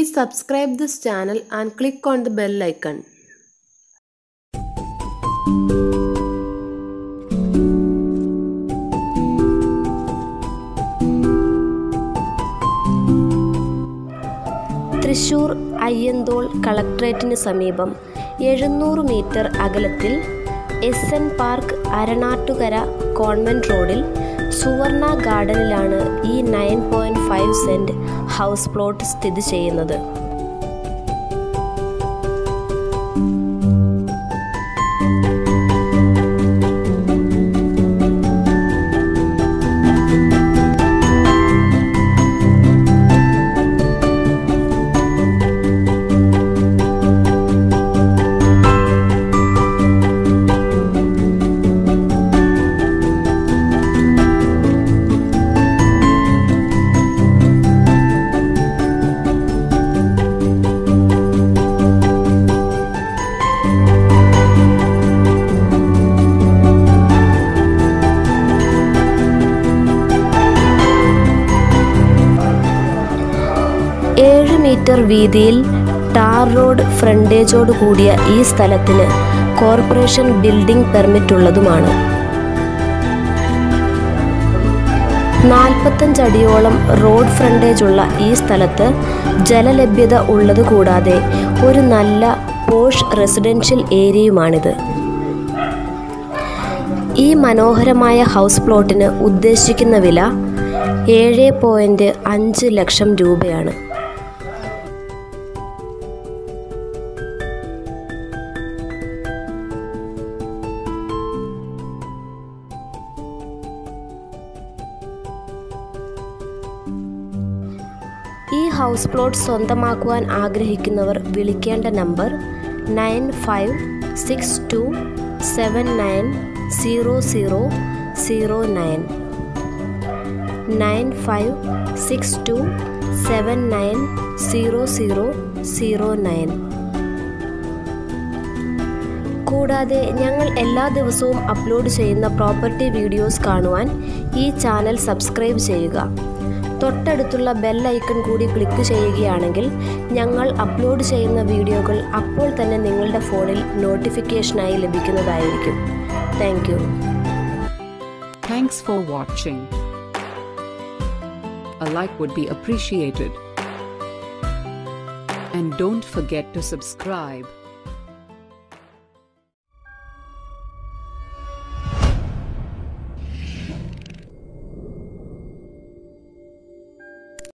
Please subscribe this channel and click on the bell icon. Thrissur Ayyanthole കളക്ട്രേറ്റിന് സമീപം 700 metre അകലത്തിൽ SN park Aranattukara convent റോഡിൽ സുവർണ ഗാർഡനിലാണ് ഈ 9.5 സെന്റ് ഹൗസ് പ്ലോട്ട് സ്ഥിതി ചെയ്യുന്നത്. മീറ്റർ വീതിയിൽ ടാർ റോഡ് ഫ്രണ്ടേജോട് കൂടിയ ഈ സ്ഥലത്തിന് കോർപ്പറേഷൻ ബിൽഡിംഗ് പെർമിറ്റ് ഉള്ളതുമാണ്. 45 അടിയോളം റോഡ് ഫ്രണ്ടേജ് ഉള്ള ഈ സ്ഥലത്ത് ജലലഭ്യത ഉള്ളത് കൂടാതെ ഒരു നല്ല പോഷ് റെസിഡൻഷ്യൽ ഏരിയയുമാണിത്. ഈ മനോഹരമായ ഹൗസ് പ്ലോട്ടിന് ഉദ്ദേശിക്കുന്ന വില 7.5 ലക്ഷം രൂപയാണ്. ഈ ഹൗസ് പ്ലോട്ട് സ്വന്തമാക്കുവാൻ ആഗ്രഹിക്കുന്നവർ വിളിക്കേണ്ട നമ്പർ 9562790009 9562790009. കൂടാതെ ഞങ്ങൾ എല്ലാ ദിവസവും അപ്ലോഡ് ചെയ്യുന്ന പ്രോപ്പർട്ടി വീഡിയോസ് കാണുവാൻ ഈ ചാനൽ സബ്സ്ക്രൈബ് ചെയ്യുക. തൊട്ടടുത്തുള്ള ബെൽ ഐക്കൺ കൂടി ക്ലിക്ക് ചെയ്യുകയാണെങ്കിൽ ഞങ്ങൾ അപ്ലോഡ് ചെയ്യുന്ന വീഡിയോകൾ അപ്പോൾ തന്നെ നിങ്ങളുടെ ഫോണിൽ നോട്ടിഫിക്കേഷനായി ലഭിക്കുന്നതായിരിക്കും. Thank you. Thanks for watching. A like would be appreciated. And don't forget to subscribe.